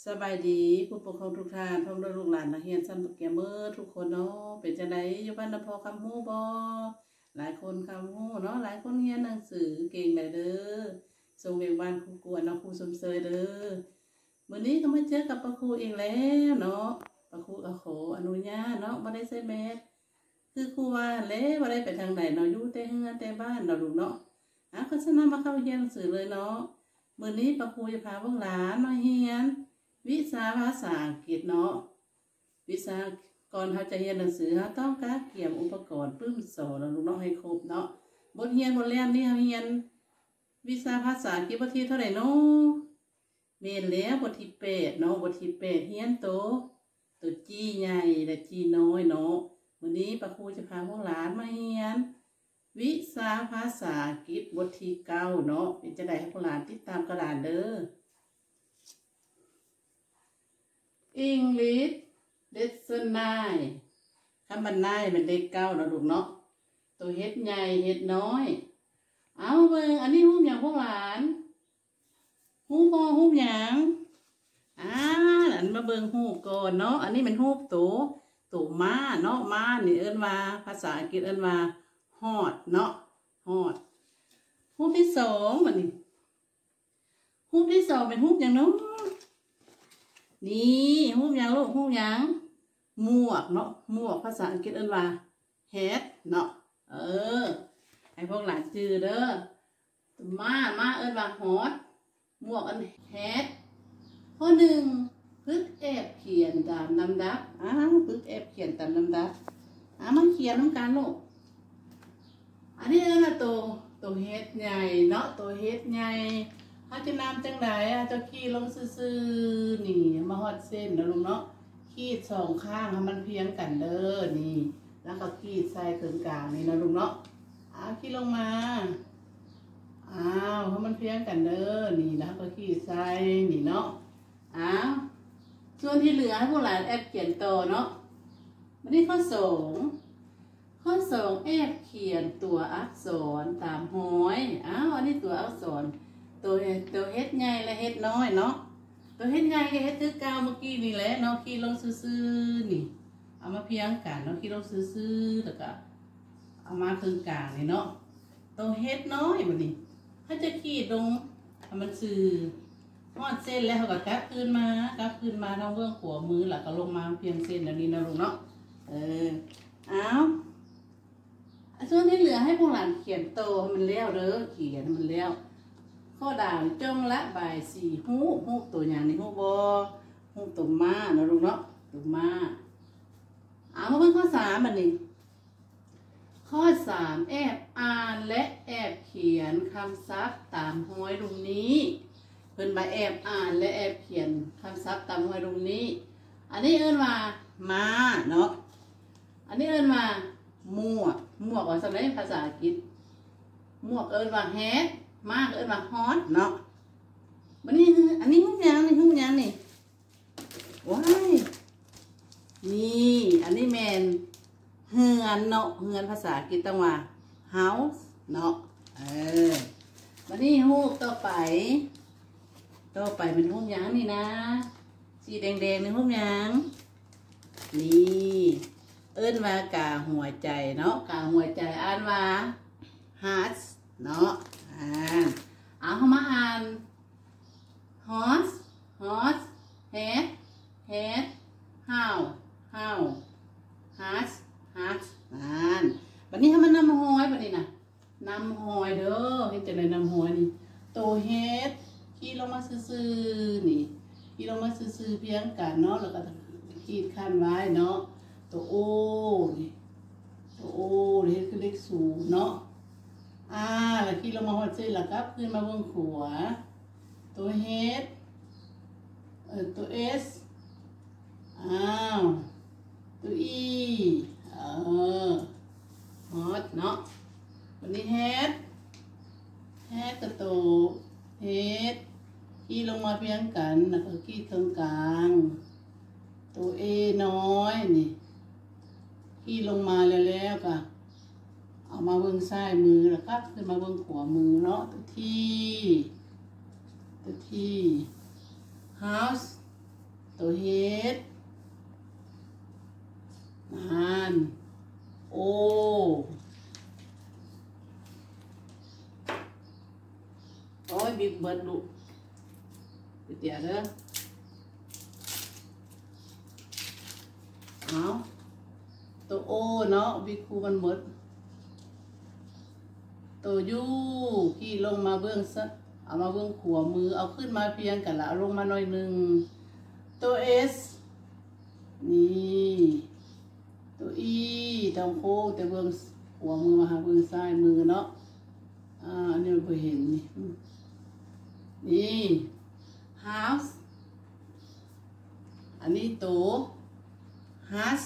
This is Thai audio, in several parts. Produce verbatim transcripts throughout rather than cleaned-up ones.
สบายดีผู้ปกครองทุกท่านพร้อมด้วยลูกหลานนักเรียนชั้นประถมทุกคนเนาะเป็นจังไดอยู่บ้านนพอคำฮู้บ่หลายคนคำฮู้เนาะหลายคนเรียนหนังสือเก่งได้เด้อส่งเวียงบ้านครูกวนเนาะครูสมเสยเด้อมื้อนี้ก็มาเจอกับป้าครูอีกแล้วเนาะป้าครูก็ขออนุญาตเนาะบ่ได้ใส่แมสคือครูว่าแล้วบ่ได้ไปทางไหนเนาะอยู่แต่เฮือนแต่บ้านเนาะลูกเนาะอ่ะก็ฉะนั้นมาเข้าเรียนหนังสือเลยเนาะมื้อนี้ป้าครูจะพาพวกหลานมาเรียนวิชาภาษาอังกฤษเนาะวิชาก่อนเขาจะเรียนหนังสือเขาต้องการเกี่ยมอุปกรณ์ปึ้มโซแล้วลูกน้องให้ครบเนาะบทเรียนบทแรกนี่เขาเรียนวิชาภาษาอังกฤษบทที่เท่าไหร่เนาะเมนแล้วบทที่แปดเนาะบทที่แปดเรียนโตตัวจีใหญ่และจีน้อยเนาะวันนี้ป้าครูจะพาพวกหลานมาเรียนวิชาภาษาอังกฤษบทที่เก้าเนาะเป็นจะได้ให้พวกหลานติดตามกระดานเด้อEnglish lesson nine คำบรรยายเป็นเลขเก้าเนาะลูกเนาะตัวเฮ็ดใหญ่เฮ็ดน้อยเอาเบิ่งอันนี้ฮู้หยังพวกหลานฮู้บ่ฮู้หยังอ่าอันมาเบิ่งฮู้ก่อนเนาะอันนี้เป็นฮู้ตัวตัวม้าเนาะม้านี่เอิ้นว่าภาษาอังกฤษเอิ้นว่า horse เนาะ horse ฮู้ที่สองบัดนี้ฮู้ที่สองเป็นฮู้หยังเนาะนี่ฮู้ยังลูกฮู้ยังหมวกเนาะหมวกภาษาอังกฤษเอิ้นว่า hat เนาะเออให้พวกหลานจื้อเด้อม้าม้าเอิ้นว่า horse หมวกอัน hat ข้อหนึ่งพึกแอบเขียนตามลำดับอ้าวพึกแอบเขียนตามลำดับอ่ามันเขียนน้ำกันลูกอันนี้เอิ้นว่าตัวตัว hat ใหญ่เนาะตัว hat ใหญ่เขาจะนำจังไดอ่ะเจ้าขี้ลงซื่อๆนี่มาฮอดเส้นนะลุงเนาะขีดสองข้างให้มันเพียงกันเด้อนี่แล้วก็ขีดใส่ตรงกลางนี่นะลุงเนาะอ้าวขีดลงมาอ้าวให้มันเพียงกันเด้อนี่แล้วก็ขีดใส่นี่เนาะอ้าวส่วนที่เหลือให้พวกหลานแอบเขียนต่อเนาะวันนี้ข้อสองข้อสองแอบเขียนตัวอักษรตามห้อยอ้าวอันนี้ตัวอักษรตัวตัวเฮ็ดใหญ่และเฮ็ดน้อยเนาะตัวเฮ็ดใหญ่กับเฮ็ดตื้อกาวเมื่อกี้นี่แหละเนาะขี้ลงซื่อๆนี่เอามาเพียงกันเนาะขี้ลงซื่อๆแล้วก็เอามาตรงกลางนี่เนาะตัวเฮ็ดน้อยแบบนี้ถ้าจะขีดลงมันซื่อทอดเส้นแล้วเขาก็กลับคืนมากลับคืนมาทางเบื้องขวามือแล้วก็ลงมาเพียงเส้นแล้วนี่นะลุงเนาะเออเอาส่วนที่เหลือให้พวกหลานเขียนโตให้มันแล้วเด้อเขียนมันแล้วข้อด่างจงละบ่ายสี่ฮู้ฮู้ตัวอย่างนี้ฮู้บ่ฮู้ตัวม้าเนาะลูกเนาะตัวม้าเอามาเบิ่งข้อสามบัดนี้ข้อสามแอบอ่านและแอบเขียนคำศัพท์ตามห้อยตรงนี้เพิ่นมาแอบอ่านและแอบเขียนคำศัพท์ตามห้อยตรงนี้อันนี้เอิ้นว่าม้าเนาะอันนี้เอิ้นว่าหมวกหมวกว่าสำหรับภาษาอังกฤษหมวกเอิ้นว่า hatมากเอิ้นว่า horse เนาะวันนี้อันนี้ฮู้ยังนี่ฮู้ยังนี่ว้ายนี่อันนี้แมนเฮือนเนาะเฮือนภาษาอังกฤษต้องว่า house เนาะเออวันนี้ฮู้ต่อไปต่อไปเป็นฮู้ยังนี่นะสีแดงๆนี่ฮู้ยังนี่เอิ้นว่ากาหัวใจเนาะกาหัวใจอ่านว่า heart เนาะอ่าเอาเข้ามาอ่าน horse horse head head how how heart heart อ่านบัดนี้ให้มันนำหอยบัดนี้นะนำหอยเด้อเห็นจังได๋นำหอยนี่ตัว head ขี้ลงมาซื่อๆนี่ขี้ลงมาซื่อๆเพียงกันเนาะแล้วก็ขีดขั้นไว้เนาะตัว o นี่ตัว o นี่คือเลขศูนย์เนาะอ่าแล้วขี้ลงมาหัวใจแล้วครับขึ้นมาเบื้องขวาตัวเฮดเออตัวเอสอ้าวตัวอีเออฮอตเนาะวันนี้เฮดเฮดกับตัวเฮดขี้ลงมาเพียงกันแล้วก็ขี้ตรงกลางตัวเอน้อยนี่ขี้ลงมาแล้วๆก็เอามาเบื้องซ้ายมือแล้วครับขึ้นมาเบื้องขวามือเนาะตัวที่ตัวที่ house ตัวเฮ็ดนานโอโอ้ยบิ๊กเบิร์ดลูกเดี๋ยวเด้อเอาตัวโอเนาะบิ๊กคูมันหมดตัวยูขี่ลงมาเบื้องซะเอามาเบื้องขวามือเอาขึ้นมาเพียงกันละเอาลงมาหน่อยหนึ่งตัวเอสนี่ตัวอีทางโค้งแต่เบื้องขวามือมาหาเบื้องซ้ายมือเนาะอ่าอันนี้เราเห็นนี่นี่ house อันนี้ตัว has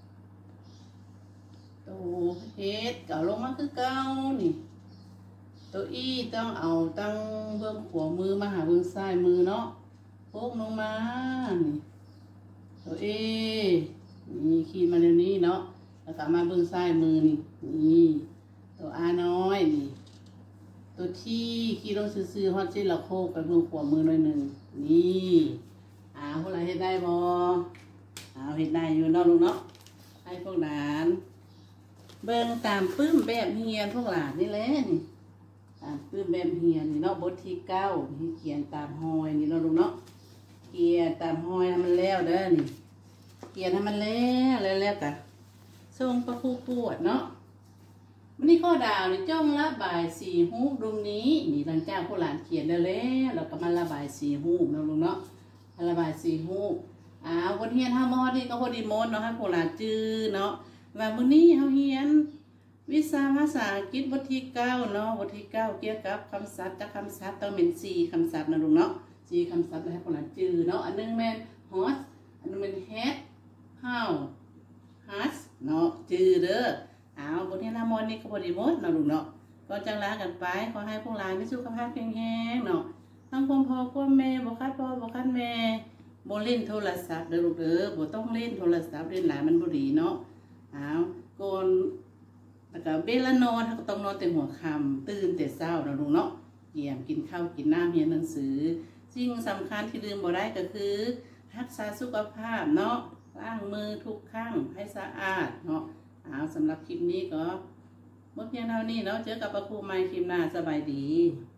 ตัวเฮดเก่าลงมาคือเก่านี่ตัวอีต้องเอาตั้งเบื้องขวามือมาหาเบื้องซ้ายมือเนาะโค้งลงมานี่ตัวเอนี่ขีดมาเร็วนี้เนาะแล้วก็มาเบื้องซ้ายมือนี่นี่ตัวอาน้อยนี่ตัวที่ขีดลงซื่อๆฮอตเจลละโคกไปเบื้องขวามือหน่อยหนึ่งนี่อ้าวพวกเราเห็นได้บ่อ้าวเห็นได้อยู่เนาะลูกเนาะให้พวกหลานเบิ่งตามปื้มแบบเฮียนพวกหลานนี่แหละนี่ตามปื้มแบบเฮียนนี่เนาะบทที่เก้าที่เขียนตามหอยนี่เนาะลูกเนาะเขียนตามหอยให้มันแล้วเด้อนี่เขียนให้มันแล้วแล้วแล้วกันส่งประครูปวดเนาะวันนี้ข้อดาวนี่จ้องระบายสีหูปตรงนี้นี่หลังจากพวกหลานเขียนได้แล้วเราก็มาระบายสีหูปเนาะลูกเนาะระบายสีหูปอ้าววันเฮียนห้ามอนี่ก็พอดีมดเนาะให้พวกหลานจื้อเนาะว่ามื้อนี้เฮาเรียนวิชาภาษาอังกฤษบทที่เก้าเนาะบทที่เก้าเกี่ยวกับคำศัพท์จากคำศัพท์ต้องเป็นสี่คำศัพท์นะลุงเนาะสี่คำศัพท์แล้วให้พวกหลานจื้อเนาะอันนึงแม่น horse อันนึงเป็น head how has เนาะจื้อเด้ออ้าวบทที่ห้ามอนี่ก็พอดีมดเนาะลุงเนาะก็จังลากันไปขอให้พวกหลานมีสุขภาพแข็งแรงเนาะทั้งความพ่อความแม่บ่คัดพ่อบ่คัดแม่บ่เล่นโทรศัพท์เด้อลูกเด้อบ่ต้องเล่นโทรศัพท์เล่นหลายมันบ่ดีเนาะอ้าวก่อนแล้วก็เวลานอนเราก็ต้องนอนแต่หัวค่ำตื่นแต่เช้าเนาะลูกเนาะเยี่ยมกินข้าวกินน้ำเรียนหนังสือสิ่งสำคัญที่ลืมบ่ได้ก็คือรักษาสุขภาพเนาะล้างมือทุกครั้งให้สะอาดเนาะอ้าวสำหรับคลิปนี้ก็หมดเพียงเท่านี้เนาะเจอกับพระครูใหม่คลิปหน้าสบายดี